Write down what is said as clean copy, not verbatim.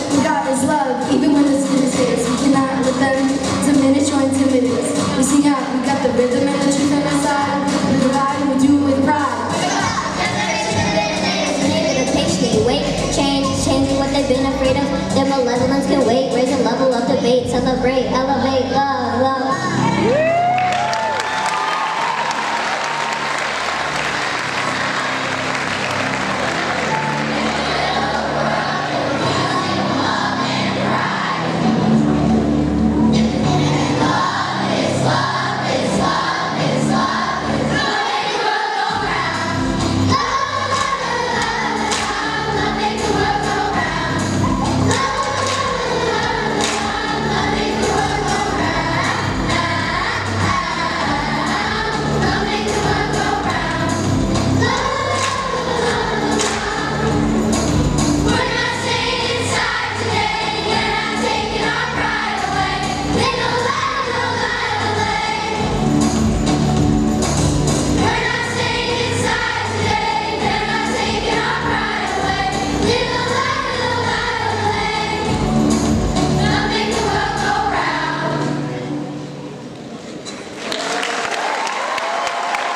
we got is love, even when the students face. We cannot let them diminish or intimidate us. We sing out, we got the rhythm and the truth on our side. We divide and we do it with pride. Wait, changing what they've been afraid of. Their malevolence can wait, raise a level of debate, celebrate, elevate, love, love.